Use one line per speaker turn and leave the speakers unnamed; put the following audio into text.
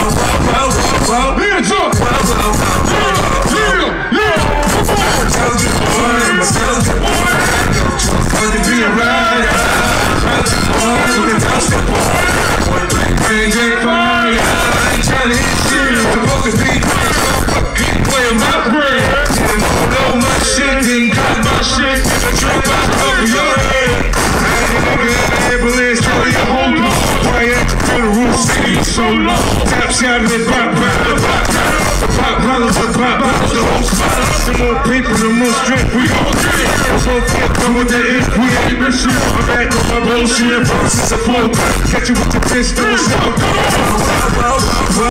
Hands up! So long, tap shot and pop, the whole spot. The more paper, the more strength we all get. So get done with that if we ain't missing. I'm back on my bullshit, since a full. Catch you with the pistols,